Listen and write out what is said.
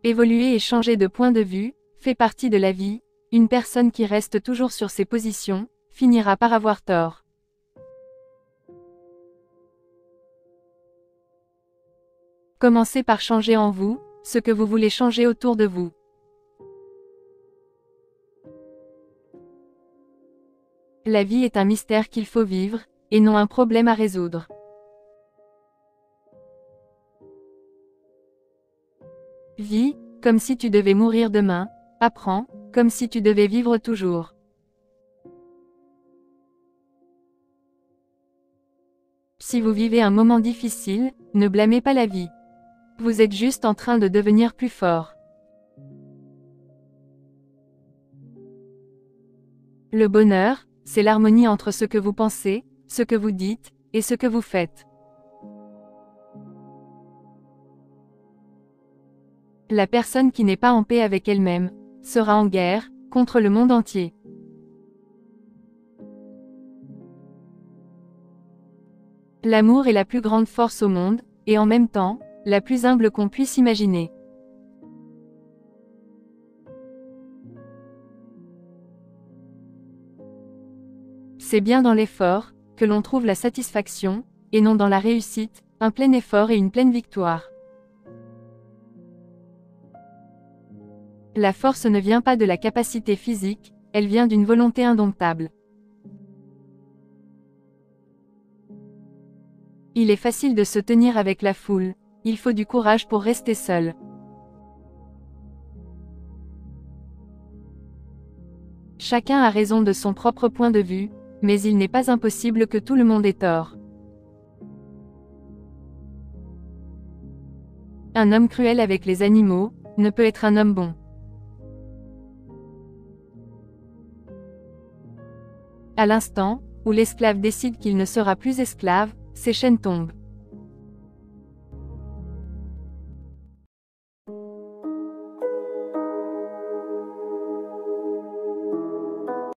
Évoluer et changer de point de vue fait partie de la vie. Une personne qui reste toujours sur ses positions finira par avoir tort. Commencez par changer en vous ce que vous voulez changer autour de vous. La vie est un mystère qu'il faut vivre, et non un problème à résoudre. Vis, comme si tu devais mourir demain. Apprends, comme si tu devais vivre toujours. Si vous vivez un moment difficile, ne blâmez pas la vie. Vous êtes juste en train de devenir plus fort. Le bonheur, c'est l'harmonie entre ce que vous pensez, ce que vous dites, et ce que vous faites. La personne qui n'est pas en paix avec elle-même sera en guerre contre le monde entier. L'amour est la plus grande force au monde, et en même temps, la plus humble qu'on puisse imaginer. C'est bien dans l'effort que l'on trouve la satisfaction, et non dans la réussite, un plein effort et une pleine victoire. La force ne vient pas de la capacité physique, elle vient d'une volonté indomptable. Il est facile de se tenir avec la foule, il faut du courage pour rester seul. Chacun a raison de son propre point de vue, mais il n'est pas impossible que tout le monde ait tort. Un homme cruel avec les animaux ne peut être un homme bon. À l'instant où l'esclave décide qu'il ne sera plus esclave, ses chaînes tombent.